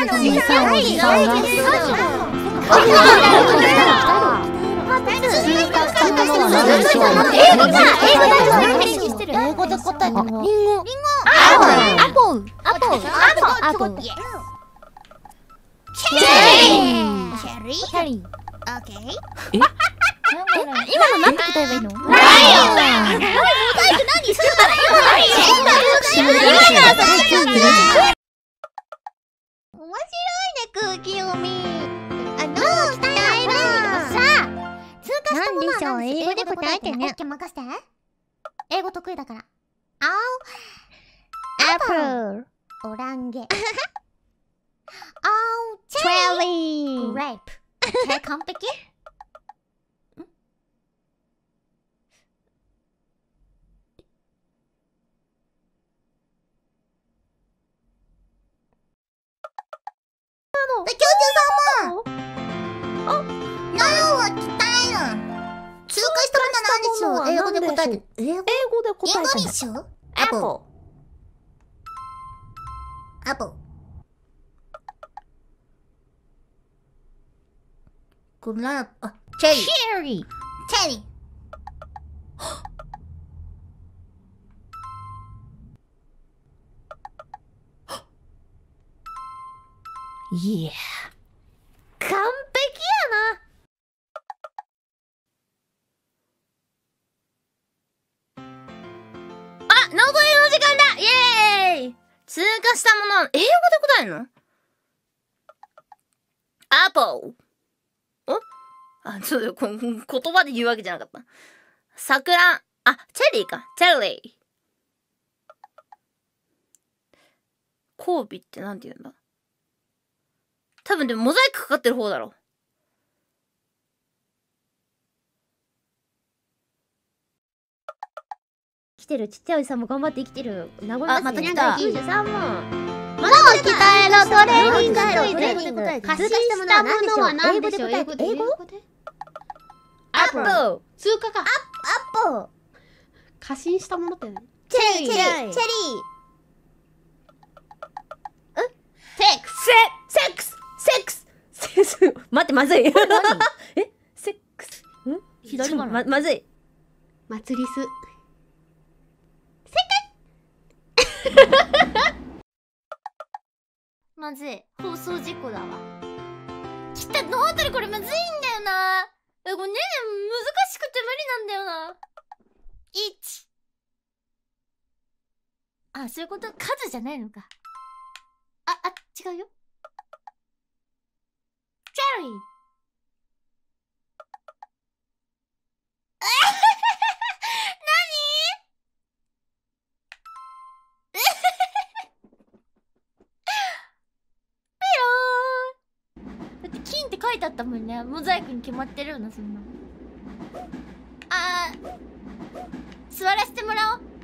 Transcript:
英語で答えたの。リンゴ。アポル。チェリー。オッケー。今のなんて答えばいいの？ライオン。何してたら面白いね、空気読み。どうしたいの？さあ、通過したものは何でしょう？英語で答えてね。オッケー、任せて。英語得意だから。アップル。オランゲ。チェリー。グレープ。完璧？教授様。何を聞きたいの？通過したものは何でしょう？英語で答えて。英語で答えて。イングリッシュ？アップル。グラープ。チェリー。いや、完璧やな。 残りの時間だ。イエーイ。通過したもの、英語で答えるの？アポル。そうだよ、言葉で言うわけじゃなかった。桜、チェリーか。チェリー。交尾ってなんて言うんだ？多分でもモザイクかかってる方だろ。 来てる、ちっちゃいおじさんも頑張って生きてる。名古屋また来た。 93問。まだ鍛えろ、トレーニング。過信したものは何でしょう？英語で。アップル。 通過か。 アップル。 過信したものって何？ チェリー。セックス。待って、まずい。セックス。 左かな？ まずい。 祭りす。 まずい。放送事故だわ。きた、本当にこれむずいんだよな。これね、難しくて無理なんだよな。1。そういうこと？数じゃないのか。違うよ。チェリー。だって金って書いてあったもんね。モザイクに決まってるよな、そんな。座らせてもらおう。